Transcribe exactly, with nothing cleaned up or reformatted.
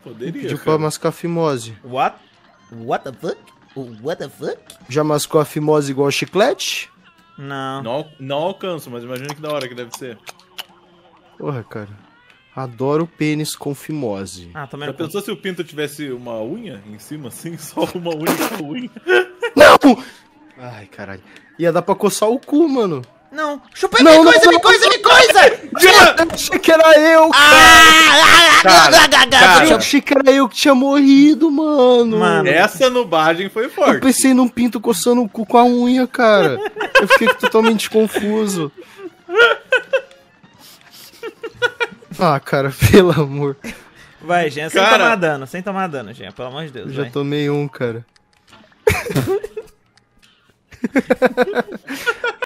Poderia, Pediu cara. pra mascar fimose. What? What the fuck? What the fuck? Já mascou a fimose igual chiclete? Não. Não, não alcanço, mas imagina que da hora que deve ser. Porra, cara. Adoro pênis com fimose. Ah, também Já não. pensou se o pinto tivesse uma unha em cima, assim? Só uma única unha? Não! Ai, caralho. Ia dar pra coçar o cu, mano. Não. Chupa Não, minha não, coisa, não, minha coisa, minha coisa! Eu achei que era eu, Ah! Cara, Eu achei que era eu que tinha morrido, mano. Mano. essa nubagem foi Eu forte. pensei num pinto coçando o cu com a unha, cara. Eu fiquei totalmente confuso. Ah, cara, pelo amor. Vai, Jean, sem Cara. tomar dano, sem tomar dano, Jean, pelo amor de Deus. Eu já vai. tomei um, cara.